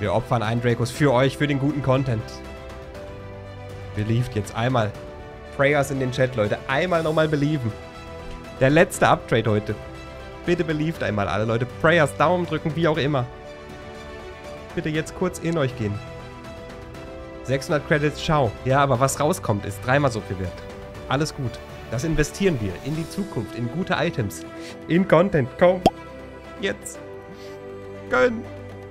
Wir opfern einen Dracos für euch, für den guten Content. Believed jetzt einmal. Prayers in den Chat, Leute. Einmal nochmal belieben. Der letzte Uptrade heute. Bitte believed einmal alle, Leute. Prayers, Daumen drücken, wie auch immer. Bitte jetzt kurz in euch gehen. 600 Credits, ciao. Ja, aber was rauskommt, ist dreimal so viel wert. Alles gut. Das investieren wir in die Zukunft, in gute Items, in Content. Komm. Jetzt. Gönn.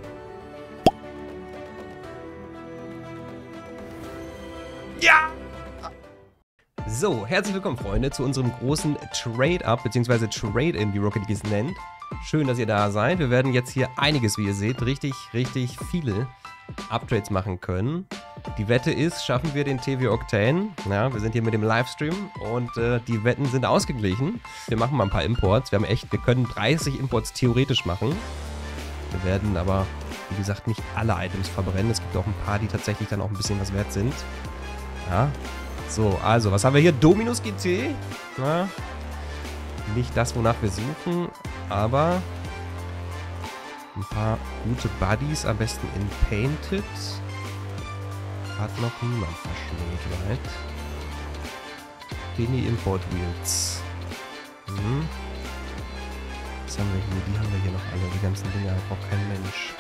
Ja! So, herzlich willkommen, Freunde, zu unserem großen Trade-Up, beziehungsweise Trade-In, wie Rocket League es nennt. Schön, dass ihr da seid. Wir werden jetzt hier einiges, wie ihr seht, richtig viele Uptrades machen können. Die Wette ist, schaffen wir den TV Octane? Ja, wir sind hier mit dem Livestream und die Wetten sind ausgeglichen. Wir machen mal ein paar Imports. Wir können 30 Imports theoretisch machen. Wir werden aber, wie gesagt, nicht alle Items verbrennen. Es gibt auch ein paar, die tatsächlich dann auch ein bisschen was wert sind. Ja. So, also, was haben wir hier? Dominus GT. Ja. Nicht das, wonach wir suchen, aber ein paar gute Buddies, am besten in Painted. Hat noch niemand verschmäht, right? Penny Import Wheels. Mhm. Was haben wir hier? Die haben wir hier noch alle. Die ganzen Dinger braucht kein Mensch.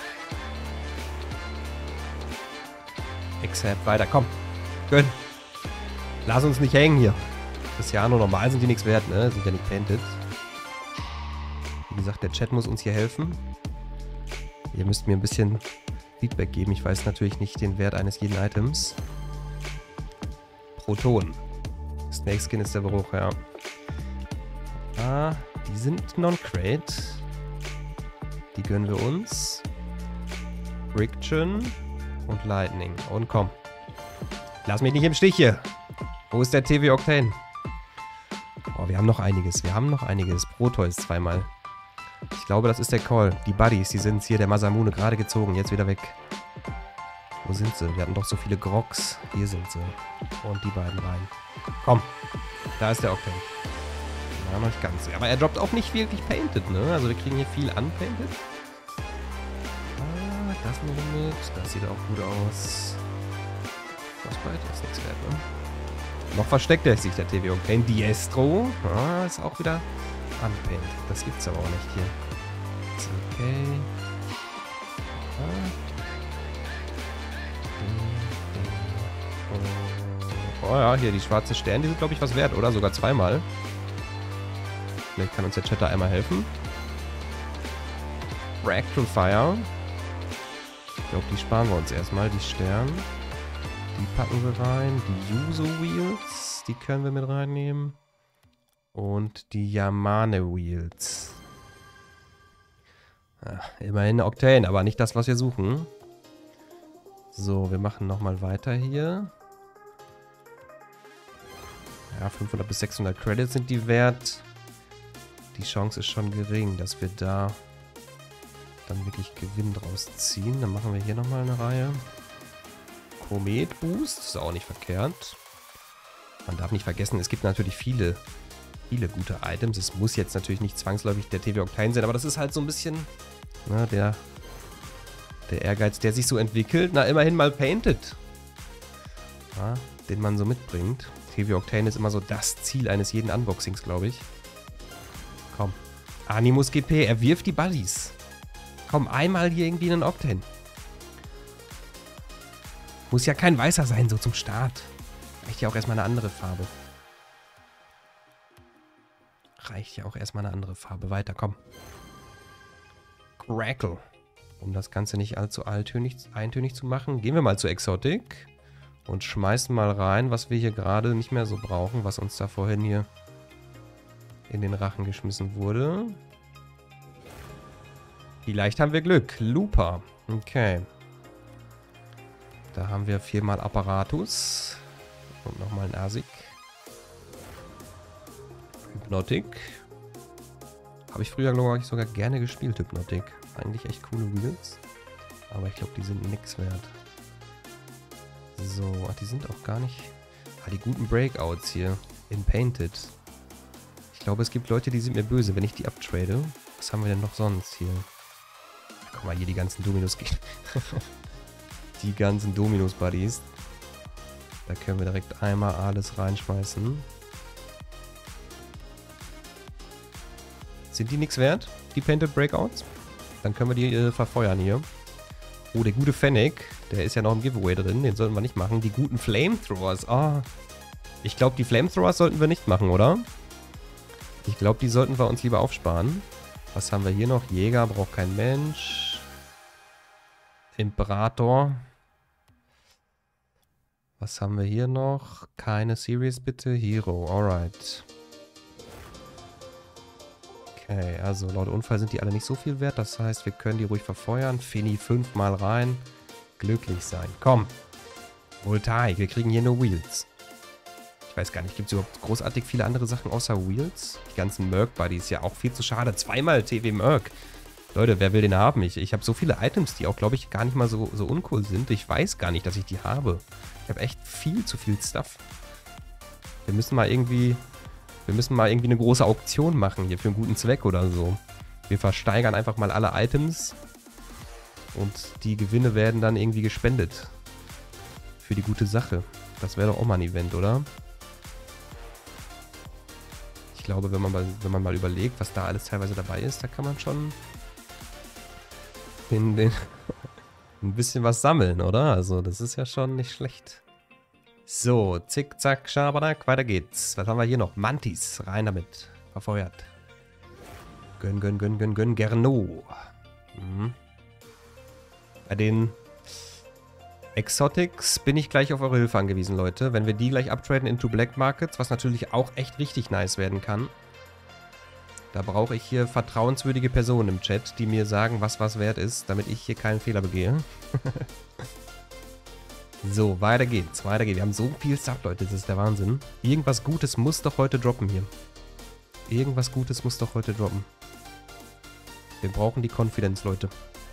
Accept, weiter, komm. Gönn. Lass uns nicht hängen hier. Cristiano, normal sind die nichts wert, ne? Sind ja nicht painted. Wie gesagt, der Chat muss uns hier helfen. Ihr müsst mir ein bisschen Feedback geben. Ich weiß natürlich nicht den Wert eines jeden Items. Proton. Snake Skin ist der Bruch, ja. Ah, die sind Non-Crate. Die gönnen wir uns. Friction und Lightning. Und komm. Lass mich nicht im Stich hier. Wo ist der TV Octane? Oh, wir haben noch einiges. Wir haben noch einiges. Protoys zweimal. Ich glaube, das ist der Call. Die Buddies, die sind hier. Der Masamune gerade gezogen. Jetzt wieder weg. Wo sind sie? Wir hatten doch so viele Grogs. Hier sind sie. Und die beiden rein. Komm. Da ist der Octane. Ja, noch nicht ganz. Aber er droppt auch nicht wirklich Painted, ne? Also wir kriegen hier viel unpainted. Ah, das Limit. Das sieht auch gut aus. Frostbite ist nichts wert, ne? Noch versteckt er sich, der TV Octane. Diestro. Ah, ist auch wieder unpainted. Das gibt's aber auch nicht hier. Ist okay. Oh ja, hier die schwarzen Sterne, die sind, glaube ich, was wert, oder? Sogar zweimal. Vielleicht kann uns der Chat da einmal helfen. Fractal Fire. Ich glaube, die sparen wir uns erstmal, die Sterne. Die packen wir rein. Die Yuzu Wheels, die können wir mit reinnehmen. Und die Yamane Wheels. Ja, immerhin Octane, aber nicht das, was wir suchen. So, wir machen nochmal weiter hier. Ja, 500 bis 600 Credits sind die wert. Die Chance ist schon gering, dass wir da dann wirklich Gewinn draus ziehen. Dann machen wir hier nochmal eine Reihe. Komet Boost, ist auch nicht verkehrt. Man darf nicht vergessen, es gibt natürlich viele gute Items. Es muss jetzt natürlich nicht zwangsläufig der TV Octane sein, aber das ist halt so ein bisschen der Ehrgeiz, der sich so entwickelt. Na, immerhin mal Painted. Ja, den man so mitbringt. TV Octane ist immer so das Ziel eines jeden Unboxings, glaube ich. Komm. Animus GP, er wirft die Buddies. Komm, einmal hier irgendwie einen Octane. Muss ja kein weißer sein, so zum Start. Reicht ja auch erstmal eine andere Farbe. Weiter, komm. Crackle. Um das Ganze nicht allzu eintönig zu machen, gehen wir mal zu Exotic. Und schmeißen mal rein, was wir hier gerade nicht mehr so brauchen, was uns da vorhin hier in den Rachen geschmissen wurde. Vielleicht haben wir Glück. Looper. Okay. Da haben wir 4-mal Apparatus. Und nochmal ein Asik. Hypnotic. Habe ich früher, glaube ich, sogar gerne gespielt, Hypnotic. Eigentlich echt coole Wheels. Aber ich glaube, die sind nix wert. So, ach, die sind auch gar nicht... Ah, die guten Breakouts hier. In Painted. Ich glaube, es gibt Leute, die sind mir böse, wenn ich die abtrade. Was haben wir denn noch sonst hier? Guck mal, hier die ganzen Dominos gehen. Die ganzen Dominus-Buddies. Da können wir direkt einmal alles reinschmeißen. Sind die nichts wert, die Painted Breakouts? Dann können wir die verfeuern hier. Oh, der gute Fennec, der ist ja noch im Giveaway drin. Den sollten wir nicht machen. Die guten Flamethrowers. Ah, ich glaube, die Flamethrowers sollten wir nicht machen, oder? Ich glaube, die sollten wir uns lieber aufsparen. Was haben wir hier noch? Jäger braucht kein Mensch. Imperator. Was haben wir hier noch? Keine Series bitte. Hero, alright. Okay, also laut Unfall sind die alle nicht so viel wert. Das heißt, wir können die ruhig verfeuern. Finny 5-mal rein. Glücklich sein. Komm. Voltaik, wir kriegen hier nur Wheels. Ich weiß gar nicht, gibt es überhaupt großartig viele andere Sachen außer Wheels? Die ganzen Merc-Buddies, ja auch viel zu schade. 2-mal TW Merc. Leute, wer will den haben? Ich habe so viele Items, die auch, glaube ich, gar nicht mal so uncool sind. Ich weiß gar nicht, dass ich die habe. Ich habe echt viel zu viel Stuff. Wir müssen mal irgendwie eine große Auktion machen hier für einen guten Zweck oder so. Wir versteigern einfach mal alle Items und die Gewinne werden dann irgendwie gespendet. Für die gute Sache. Das wäre doch auch mal ein Event, oder? Ich glaube, wenn man mal überlegt, was da alles teilweise dabei ist, da kann man schon ein bisschen was sammeln, oder? Also das ist ja schon nicht schlecht. So, zick, zack, schabernack, weiter geht's. Was haben wir hier noch? Mantis, rein damit. Verfeuert. Gönn, gönn, gönn, gönn, gönn, Gernot. Mhm. Bei den Exotics bin ich gleich auf eure Hilfe angewiesen, Leute. Wenn wir die gleich uptraden into Black Markets, was natürlich auch echt richtig nice werden kann. Da brauche ich hier vertrauenswürdige Personen im Chat, die mir sagen, was wert ist, damit ich hier keinen Fehler begehe. So, weiter geht's, weiter geht's. Wir haben so viel Stuff, Leute, das ist der Wahnsinn. Irgendwas Gutes muss doch heute droppen hier. Irgendwas Gutes muss doch heute droppen. Wir brauchen die Confidence, Leute.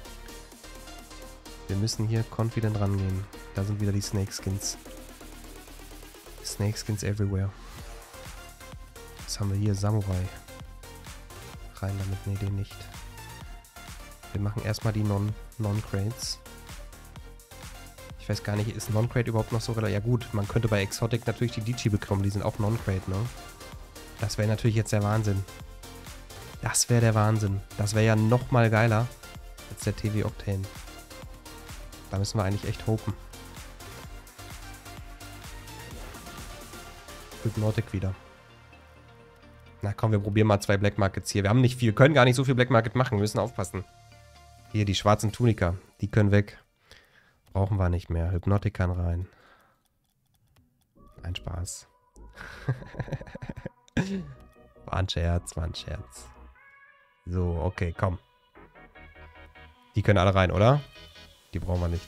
Wir müssen hier confident rangehen. Da sind wieder die Snake Skins. Snake Skins everywhere. Was haben wir hier? Samurai. Rein damit. Nee, den nicht. Wir machen erstmal die Non-Crates. Ich weiß gar nicht, ist Non-Crate überhaupt noch so relativ? Ja gut, man könnte bei Exotic natürlich die Dici bekommen. Die sind auch Non-Crate, ne? Das wäre natürlich jetzt der Wahnsinn. Das wäre der Wahnsinn. Das wäre ja nochmal geiler als der TW Octane. Da müssen wir eigentlich echt hopen. Hypnotic wieder. Na komm, wir probieren mal 2 Black Markets hier. Wir haben nicht viel, können gar nicht so viel Black Market machen. Wir müssen aufpassen. Hier, die schwarzen Tunika. Die können weg. Brauchen wir nicht mehr. Hypnotic kann rein. Ein Spaß. War ein Scherz, war ein Scherz. So, okay, komm. Die können alle rein, oder? Die brauchen wir nicht.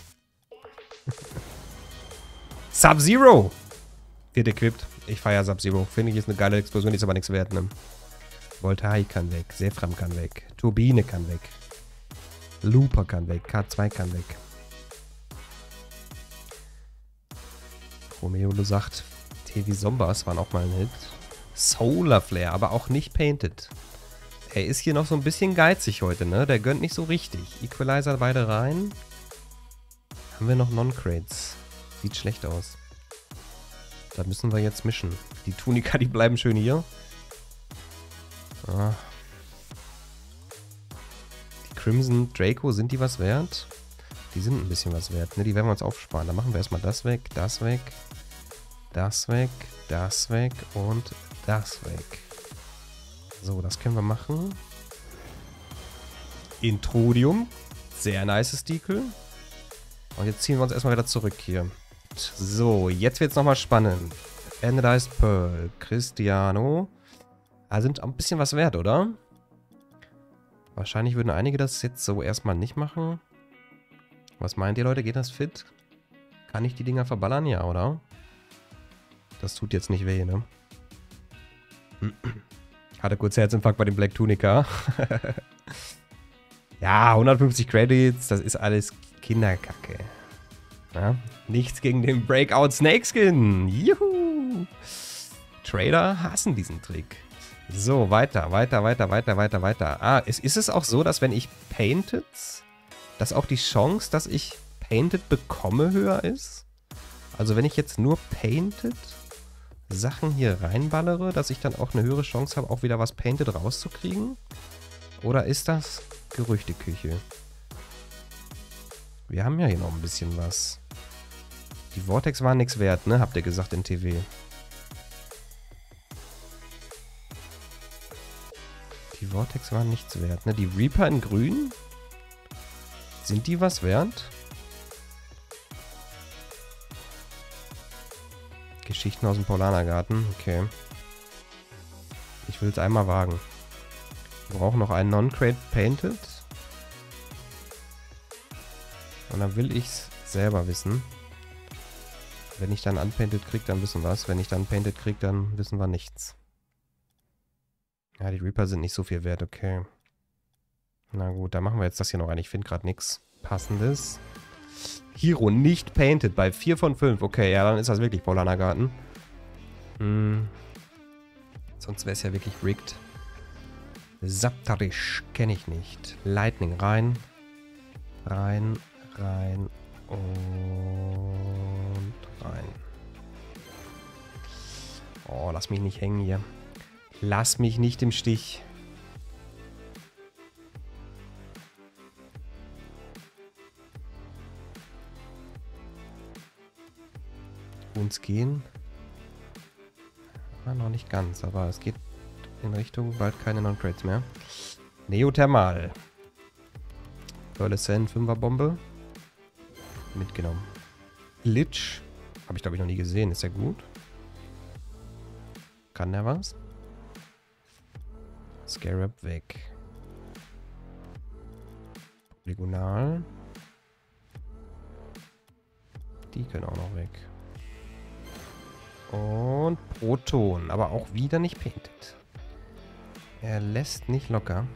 Sub-Zero! Wird equipped. Ich feiere Sub-Zero. Finde ich, ist eine geile Explosion, die ist aber nichts wert, ne? Voltaik kann weg. Sephram kann weg. Turbine kann weg. Looper kann weg. K2 kann weg. Romeo sagt, TV Zombas waren auch mal ein Hit. Solar Flare, aber auch nicht painted. Er ist hier noch so ein bisschen geizig heute, ne? Der gönnt nicht so richtig. Equalizer beide rein. Haben wir noch Non-Crates. Sieht schlecht aus. Da müssen wir jetzt mischen. Die Tunika, die bleiben schön hier. Ah. Die Crimson Draco, sind die was wert? Die sind ein bisschen was wert, ne? Die werden wir uns aufsparen. Dann machen wir erstmal das weg, das weg, das weg, das weg und das weg. So, das können wir machen. Intrudium. Sehr nice Stikel. Und jetzt ziehen wir uns erstmal wieder zurück hier. So, jetzt wird es nochmal spannend. Anodized Pearl. Cristiano. Ah, sind ein bisschen was wert, oder? Wahrscheinlich würden einige das jetzt so erstmal nicht machen. Was meint ihr, Leute? Geht das fit? Kann ich die Dinger verballern? Ja, oder? Das tut jetzt nicht weh, ne? Hatte kurz Herzinfarkt bei dem Black Tunica. Ja, 150 Credits, das ist alles Kinderkacke. Ja? Nichts gegen den Breakout Snakeskin. Juhu! Trader hassen diesen Trick. So, weiter. Ah, ist es auch so, dass wenn ich Painted, dass auch die Chance, dass ich Painted bekomme, höher ist? Also wenn ich jetzt nur Painted Sachen hier reinballere, dass ich dann auch eine höhere Chance habe, auch wieder was Painted rauszukriegen? Oder ist das Gerüchteküche? Wir haben ja hier noch ein bisschen was. Die Vortex waren nichts wert, ne? Habt ihr gesagt in TV. Die Vortex waren nichts wert, ne? Die Reaper in grün? Sind die was wert? Geschichten aus dem Paulanergarten. Okay. Ich will es einmal wagen. Wir brauchen noch einen Non-Crate Painted. Und dann will ich es selber wissen. Wenn ich dann Unpainted kriege, dann wissen wir es. Wenn ich dann Painted kriege, dann wissen wir nichts. Ja, die Reaper sind nicht so viel wert, okay. Na gut, dann machen wir jetzt das hier noch rein. Ich finde gerade nichts Passendes. Hero nicht Painted bei 4 von 5. Okay, ja, dann ist das wirklich Paulanergarten. Sonst wäre es ja wirklich rigged. Saptarisch kenne ich nicht. Lightning rein. Rein, rein und rein. Oh, lass mich nicht hängen hier. Lass mich nicht im Stich. Uns gehen. Noch nicht ganz, aber es geht in Richtung bald keine Non-Crates mehr. Neothermal. Pearlescent 5er Bombe. Mitgenommen. Glitch. Habe ich glaube ich noch nie gesehen. Ist ja gut. Kann der was? Scarab weg. Polygonal. Die können auch noch weg. Und Proton. Aber auch wieder nicht painted. Er lässt nicht locker.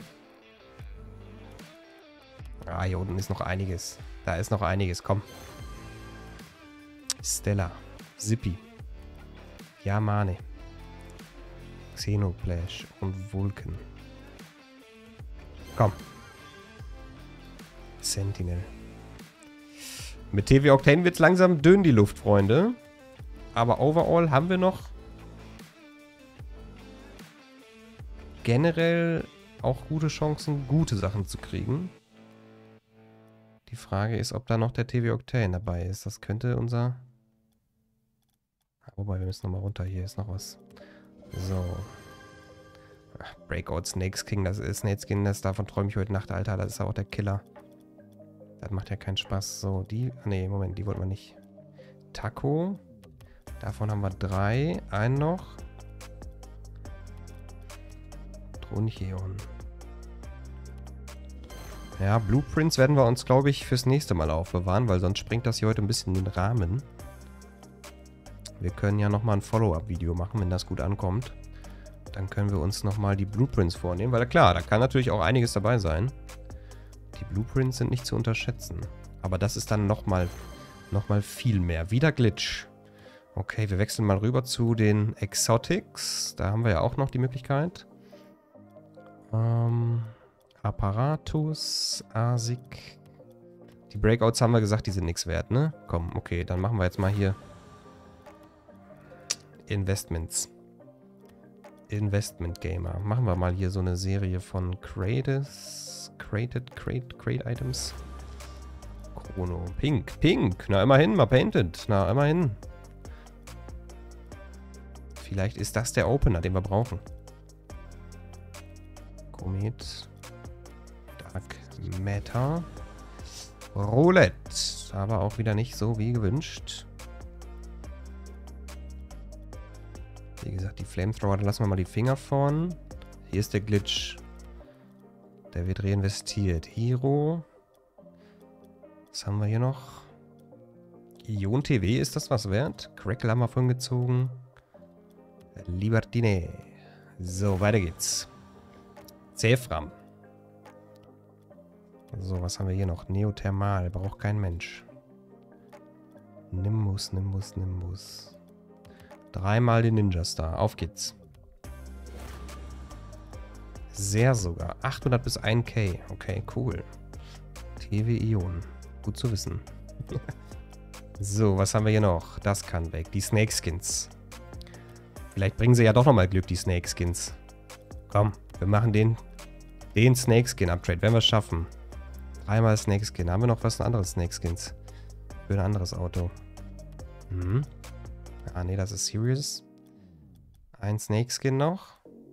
Ah, hier unten ist noch einiges. Da ist noch einiges. Komm. Stella. Zippy. Yamane. Xenoplash und Vulcan. Komm. Sentinel. Mit TV Octane wird es langsam dünn, die Luft, Freunde. Aber overall haben wir noch generell auch gute Chancen, gute Sachen zu kriegen. Die Frage ist, ob da noch der TV Octane dabei ist. Das könnte unser... Wobei, wir müssen nochmal runter. Hier ist noch was. So. Ach, Breakout Snakeskin, das ist Snakeskin, davon träume ich heute Nacht, Alter. Das ist auch der Killer. Das macht ja keinen Spaß. So, die... Nee, Moment, die wollten wir nicht. Taco. Davon haben wir 3. Einen noch. Troncheon. Ja, Blueprints werden wir uns, glaube ich, fürs nächste Mal aufbewahren, weil sonst springt das hier heute ein bisschen in den Rahmen. Wir können ja nochmal ein Follow-up-Video machen, wenn das gut ankommt. Dann können wir uns nochmal die Blueprints vornehmen, weil klar, da kann natürlich auch einiges dabei sein. Die Blueprints sind nicht zu unterschätzen. Aber das ist dann nochmal viel mehr. Wieder Glitch. Okay, wir wechseln mal rüber zu den Exotics. Da haben wir ja auch noch die Möglichkeit. Apparatus, Asik. Die Breakouts haben wir gesagt, die sind nichts wert, ne? Komm, okay, dann machen wir jetzt mal hier Investments. Investment Gamer. Machen wir mal hier so eine Serie von Crate Items. Chrono. Pink. Na, immerhin, mal painted. Na, immerhin. Vielleicht ist das der Opener, den wir brauchen. Komet. Dark Matter. Roulette. Aber auch wieder nicht so wie gewünscht. Wie gesagt, die Flamethrower, da lassen wir mal die Finger vorn. Hier ist der Glitch. Der wird reinvestiert. Hero. Was haben wir hier noch? Ion TV, ist das was wert? Crackle haben wir vorhin gezogen. Libertine. So, weiter geht's. Zefram. So, was haben wir hier noch? Neothermal. Braucht kein Mensch. Nimbus. 3-mal den Ninja Star. Auf geht's. Sehr sogar. 800 bis 1K. Okay, cool. TV Ion. Gut zu wissen. So, was haben wir hier noch? Das kann weg. Die Snakeskins. Vielleicht bringen sie ja doch nochmal Glück, die Snakeskins. Komm, wir machen den Snakeskin-Uptrade. Werden wir es schaffen. 3-mal Snakeskin. Haben wir noch was anderes Snakeskins? Für ein anderes Auto. Mhm. Ah, nee, das ist Serious. Ein Snakeskin noch.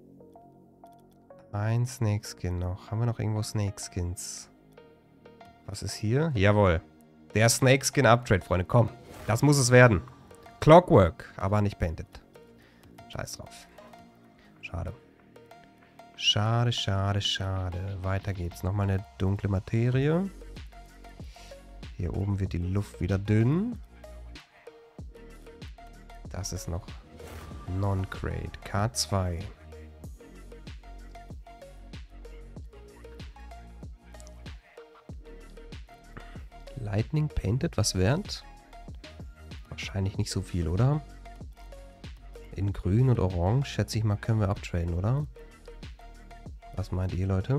Ein Snakeskin noch. Haben wir noch irgendwo Snakeskins? Was ist hier? Jawohl. Der Snakeskin-Uptrade, Freunde. Komm. Das muss es werden. Clockwork. Aber nicht painted. Scheiß drauf. Schade. Schade, schade, schade. Weiter geht's. Nochmal eine dunkle Materie. Hier oben wird die Luft wieder dünn. Das ist noch Non-Crate. K2. Lightning Painted, was wert? Wahrscheinlich nicht so viel, oder? In grün und orange, schätze ich mal, können wir uptraden, oder? Was meint ihr, Leute?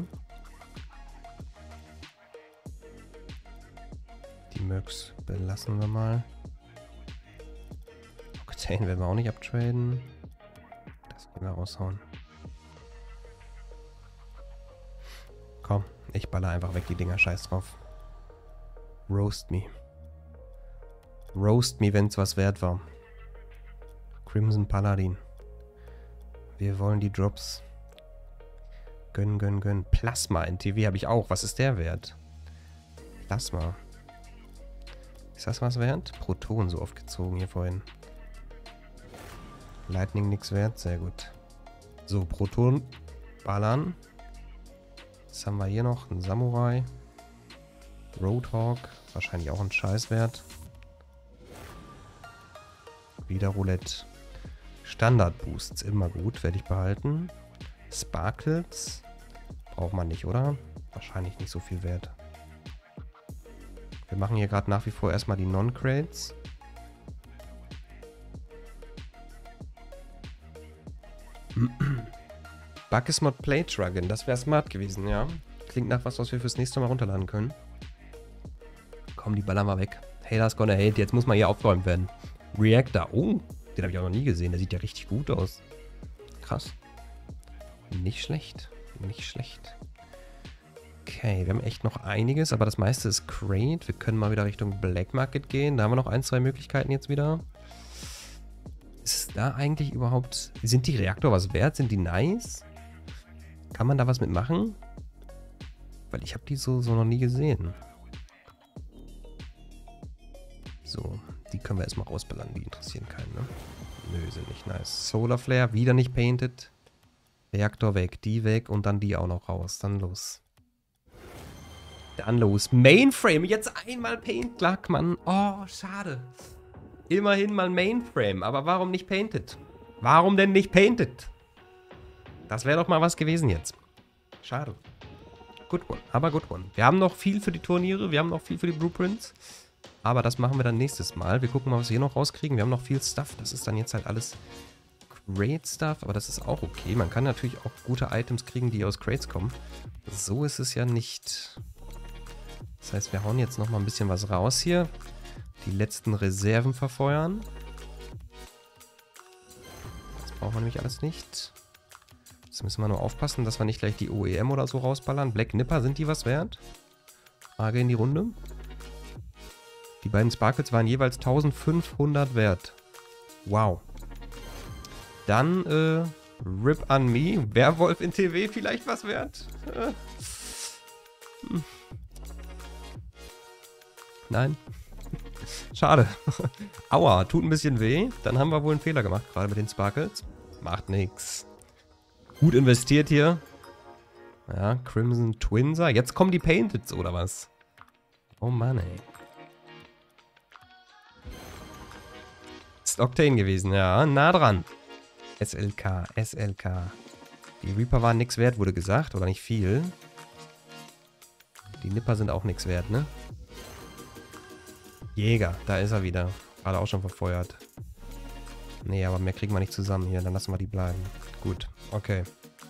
Die Mögs belassen wir mal. Octane werden wir auch nicht uptraden. Das können wir raushauen. Komm, ich baller einfach weg die Dinger, scheiß drauf. Roast me. Roast me, wenn es was wert war. Crimson Paladin. Wir wollen die Drops. Gönn, gönn, gönn. Plasma NTW habe ich auch. Was ist der wert? Plasma. Ist das was wert? Proton so oft gezogen hier vorhin. Lightning nix wert. Sehr gut. So, Proton ballern. Was haben wir hier noch? Ein Samurai. Roadhog. Wahrscheinlich auch ein Scheißwert. Wieder Roulette. Standard-Boosts. Immer gut. Werde ich behalten. Sparkles. Braucht man nicht, oder? Wahrscheinlich nicht so viel wert. Wir machen hier gerade nach wie vor erstmal die Non-Crates. Buckesmod Plate Dragon. Das wäre smart gewesen, ja. Klingt nach was wir fürs nächste Mal runterladen können. Komm, die ballern wir weg. Haters gonna hate. Jetzt muss mal hier aufgeräumt werden. Reactor. Oh, den habe ich auch noch nie gesehen. Der sieht ja richtig gut aus. Krass. Nicht schlecht. Nicht schlecht. Okay, wir haben echt noch einiges, aber das meiste ist Crate. Wir können mal wieder Richtung Black Market gehen. Da haben wir noch 1, 2 Möglichkeiten jetzt wieder. Ist da eigentlich überhaupt... Sind die Reaktor was wert? Sind die nice? Kann man da was mitmachen? Weil ich habe die so noch nie gesehen. So, die können wir erstmal rausballern. Die interessieren keinen, ne? Nö, sind nicht nice. Solar Flare, wieder nicht painted. Reaktor weg, die weg und dann die auch noch raus. Dann los. Dann los. Mainframe, jetzt einmal Paint Luck, Mann. Oh, schade. Immerhin mal Mainframe, aber warum nicht painted? Warum denn nicht painted? Das wäre doch mal was gewesen jetzt. Schade. Good one, aber good one. Wir haben noch viel für die Turniere, wir haben noch viel für die Blueprints. Aber das machen wir dann nächstes Mal. Wir gucken mal, was wir hier noch rauskriegen. Wir haben noch viel Stuff. Das ist dann jetzt halt alles Crate-Stuff, aber das ist auch okay. Man kann natürlich auch gute Items kriegen, die aus Crates kommen. So ist es ja nicht. Das heißt, wir hauen jetzt noch mal ein bisschen was raus hier. Die letzten Reserven verfeuern. Das brauchen wir nämlich alles nicht. Jetzt müssen wir nur aufpassen, dass wir nicht gleich die OEM oder so rausballern. Black Nipper, sind die was wert? Frage in die Runde. Die beiden Sparkles waren jeweils 1500 wert. Wow. Dann, Rip on Me. Werwolf in TW vielleicht was wert? Nein. Schade. Aua, tut ein bisschen weh. Dann haben wir wohl einen Fehler gemacht, gerade mit den Sparkles. Macht nix. Gut investiert hier. Ja, Crimson Twinser. Jetzt kommen die Painteds, oder was? Oh Mann, ey. Ist Octane gewesen, ja. Nah dran. SLK, SLK. Die Reaper waren nix wert, wurde gesagt. Oder nicht viel. Die Nipper sind auch nix wert, ne? Jäger, da ist er wieder. Gerade auch schon verfeuert. Nee, aber mehr kriegen wir nicht zusammen hier. Dann lassen wir die bleiben. Gut, okay.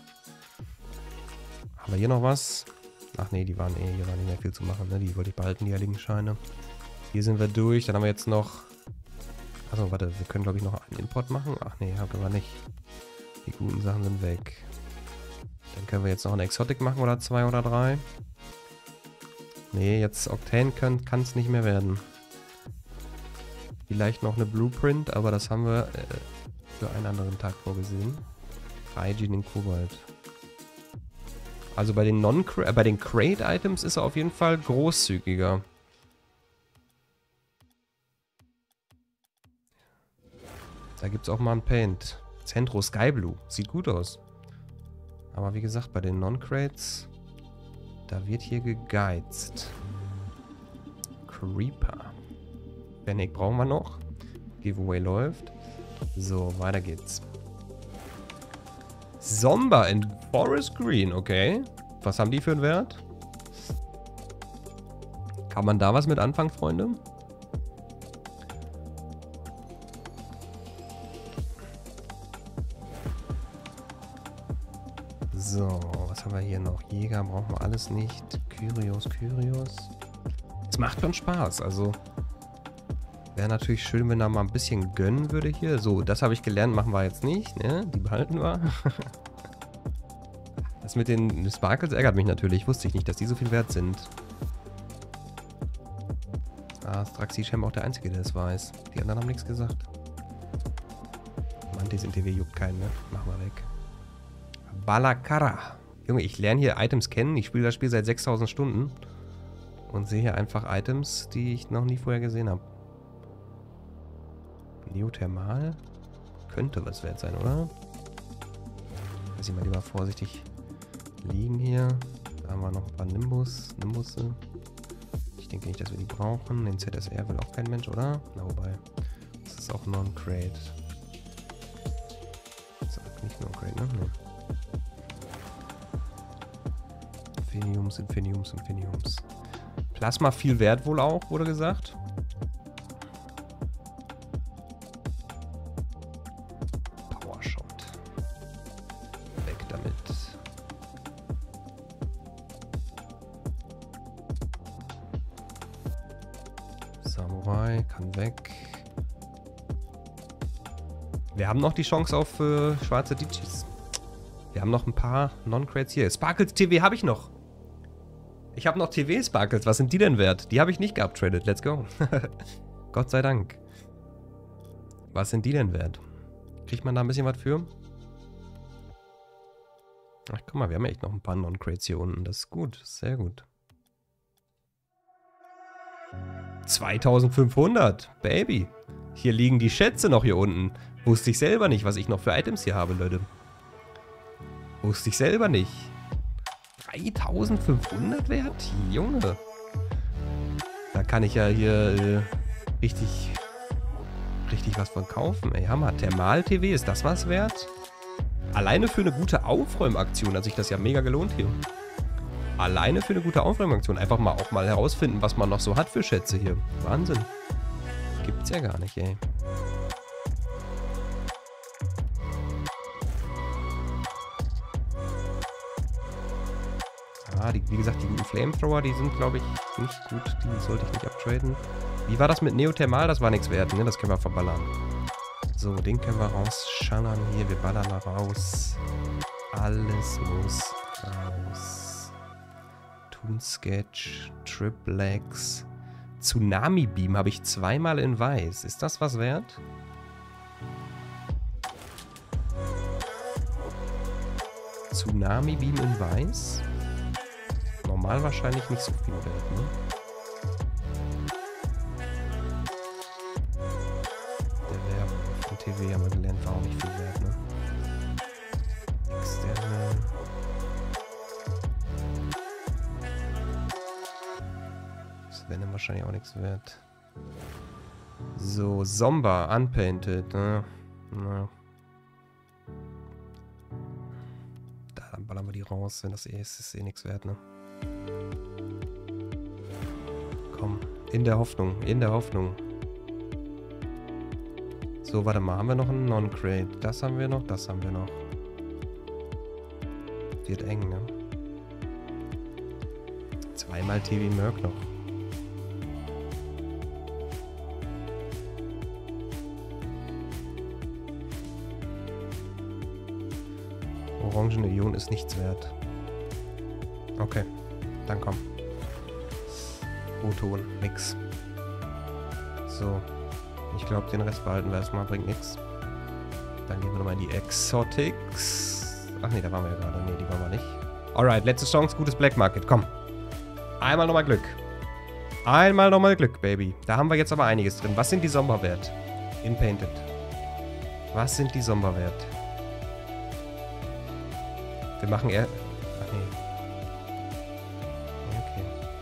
Haben wir hier noch was? Ach nee, die waren hier war nicht mehr viel zu machen, ne? Die wollte ich behalten, die Heiligenscheine. Hier sind wir durch. Dann haben wir jetzt noch... Achso, warte. Wir können, glaube ich, noch einen Import machen. Ach nee, haben wir nicht. Die guten Sachen sind weg. Dann können wir jetzt noch einen Exotic machen oder 2 oder 3. Nee, jetzt Octane kann es nicht mehr werden. Vielleicht noch eine Blueprint, aber das haben wir für einen anderen Tag vorgesehen. Hygiene in Kobalt. Also bei den Crate-Items ist er auf jeden Fall großzügiger. Da gibt es auch mal ein Paint. Centro Sky Blue. Sieht gut aus. Aber wie gesagt, bei den Non-Crates, da wird hier gegeizt. Creeper. Fennec brauchen wir noch. Giveaway läuft. So, weiter geht's. Zomba in Forest Green, okay. Was haben die für einen Wert? Kann man da was mit anfangen, Freunde? So, was haben wir hier noch? Jäger brauchen wir alles nicht. Kyrios. Es macht schon Spaß, also wäre natürlich schön, wenn er mal ein bisschen gönnen würde hier. So, das habe ich gelernt, machen wir jetzt nicht, ne? Die behalten wir. Das mit den Sparkles ärgert mich natürlich. Wusste ich nicht, dass die so viel wert sind. Ah, Straxi ist scheinbar auch der Einzige, der es weiß. Die anderen haben nichts gesagt. Mantis in TV juckt keinen, ne? Machen wir weg. Balakara. Junge, ich lerne hier Items kennen. Ich spiele das Spiel seit 6000 Stunden. Und sehe hier einfach Items, die ich noch nie vorher gesehen habe. Neothermal. Könnte was wert sein, oder? Lass ich mal lieber vorsichtig liegen hier. Da haben wir noch ein paar Nimbusse. Ich denke nicht, dass wir die brauchen. Den ZSR will auch kein Mensch, oder? Na, wobei. Das ist auch Non-Crate. Das ist auch nicht Non-Crate, ne? Nee. Infiniums. Plasma viel wert wohl auch, wurde gesagt. Powershot. Weg damit. Samurai kann weg. Wir haben noch die Chance auf schwarze Digis. Wir haben noch ein paar Non-Crates hier. Sparkles TV habe ich noch. Ich habe noch TV-Sparkles. Was sind die denn wert? Die habe ich nicht geuptradet. Let's go. Gott sei Dank. Was sind die denn wert? Kriegt man da ein bisschen was für? Ach, guck mal, wir haben ja echt noch ein paar Non-Crates hier unten. Das ist gut. Sehr gut. 2500. Baby. Hier liegen die Schätze noch hier unten. Wusste ich selber nicht, was ich noch für Items hier habe, Leute. Wusste ich selber nicht. 3500 wert? Junge. Da kann ich ja hier richtig was von kaufen. Ey, Hammer. Thermal-TV, ist das was wert? Alleine für eine gute Aufräumaktion hat sich das ja mega gelohnt hier. Alleine für eine gute Aufräumaktion. Einfach mal auch mal herausfinden, was man noch so hat für Schätze hier. Wahnsinn. Gibt's ja gar nicht, ey. Ah, wie gesagt, die guten Flamethrower, die sind, glaube ich, nicht gut. Die sollte ich nicht uptraden. Wie war das mit Neothermal? Das war nichts wert, ne? Das können wir verballern. So, den können wir rausschallern hier. Wir ballern mal raus. Alles muss raus. Toon Sketch, Triplex. Tsunami Beam habe ich zweimal in weiß. Ist das was wert? Tsunami Beam in weiß? Normal wahrscheinlich nicht so viel wert, ne? Der Werwolf von TV haben wir gelernt, war auch nicht viel wert, ne? Externe. Das wäre dann wahrscheinlich auch nichts wert. So, Zomba, unpainted, ne? Na. Dann ballern wir die raus, wenn das ist eh nichts wert, ne? Komm, in der Hoffnung. So, warte mal, haben wir noch einen Non-Crate? Das haben wir noch. Wird eng, ne? Zweimal TV Merc noch. orangene Ion ist nichts wert. Okay, dann komm. O-Ton, nix. So. Ich glaube, den Rest behalten wir erstmal, bringt nichts. Dann gehen wir nochmal in die Exotics. Ach nee, da waren wir ja gerade. Nee, die waren wir nicht. Alright, letzte Chance, gutes Black Market. Komm. Einmal nochmal Glück. Einmal nochmal Glück, Baby. Da haben wir jetzt aber einiges drin. Was sind die Somber wert? In Painted. Was sind die Somber wert? Wir machen eher... Ach nee. Okay.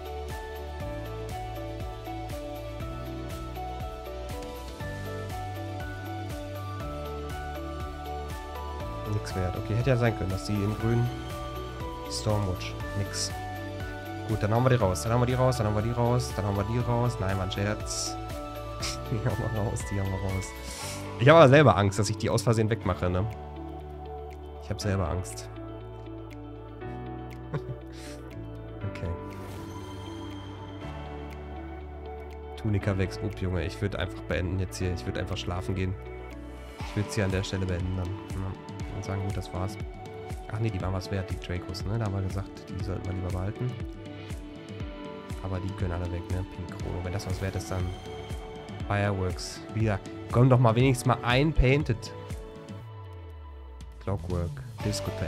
Nix wert. Okay, hätte ja sein können, dass die in grün... Stormwatch. Nix. Gut, dann haben wir die raus. Dann haben wir die raus, dann haben wir die raus, dann haben wir die raus. Nein, war ein Scherz. Die haben wir raus, die haben wir raus. Ich habe aber selber Angst, dass ich die aus Versehen wegmache, ne? Ich habe selber Angst. Okay. Tunika wächst. Up, Junge. Ich würde einfach beenden jetzt hier. Ich würde einfach schlafen gehen. Ich würde es hier an der Stelle beenden dann. Ja. Und sagen, gut, das war's. Ach nee, die waren was wert, die Dracos, ne? Da haben wir gesagt, die sollten wir lieber behalten. Aber die können alle weg, ne? Pink Chrono. Wenn das was wert ist, dann Fireworks. Wieder. Komm doch mal wenigstens mal ein Painted. Clockwork. Discotheque.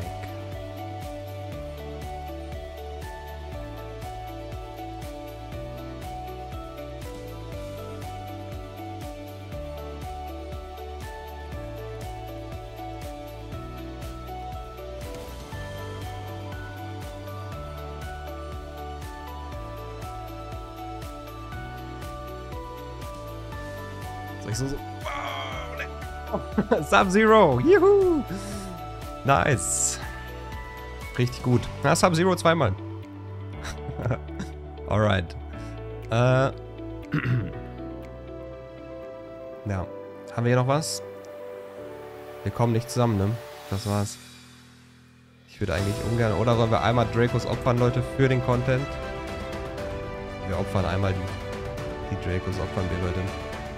Ich so. Oh, Sub-Zero! Juhu! Nice! Richtig gut. Na, Sub-Zero zweimal. Alright. Ja. Haben wir hier noch was? Wir kommen nicht zusammen, ne? Das war's. Ich würde eigentlich ungern. Oder sollen wir einmal Dracos opfern, Leute, für den Content? Wir opfern einmal die Dracos, opfern wir, Leute.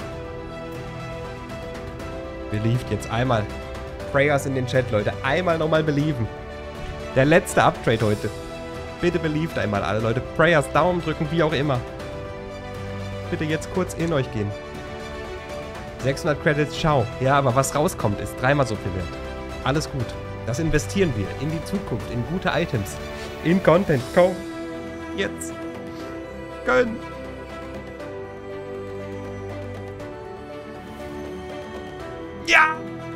Believed jetzt einmal. Prayers in den Chat, Leute. Einmal nochmal belieben. Der letzte Uptrade heute. Bitte believed einmal alle, Leute. Prayers, Daumen drücken, wie auch immer. Bitte jetzt kurz in euch gehen. 600 Credits, ciao. Ja, aber was rauskommt, ist dreimal so viel wert. Alles gut. Das investieren wir in die Zukunft, in gute Items, in Content. Komm. Jetzt. Gönn. Ja!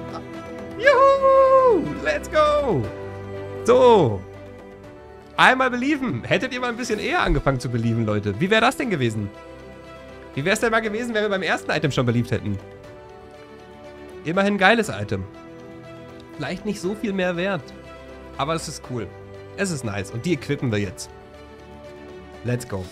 Juhu! Let's go! So. Einmal belieben. Hättet ihr mal ein bisschen eher angefangen zu belieben, Leute. Wie wäre das denn gewesen? Wie wäre es denn mal gewesen, wenn wir beim ersten Item schon beliebt hätten? Immerhin ein geiles Item. Vielleicht nicht so viel mehr wert. Aber es ist cool. Es ist nice. Und die equippen wir jetzt. Let's go.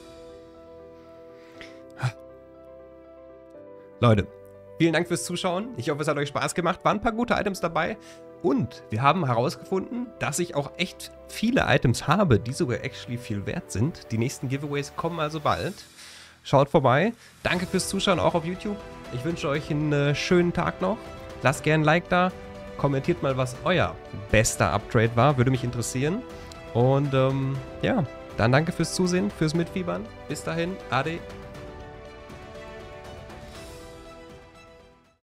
Leute. Vielen Dank fürs Zuschauen. Ich hoffe, es hat euch Spaß gemacht. Waren ein paar gute Items dabei. Und wir haben herausgefunden, dass ich auch echt viele Items habe, die sogar actually viel wert sind. Die nächsten Giveaways kommen also bald. Schaut vorbei. Danke fürs Zuschauen, auch auf YouTube. Ich wünsche euch einen schönen Tag noch. Lasst gerne ein Like da. Kommentiert mal, was euer bester Uptrade war. Würde mich interessieren. Und ja, dann danke fürs Zusehen, fürs Mitfiebern. Bis dahin, Ade.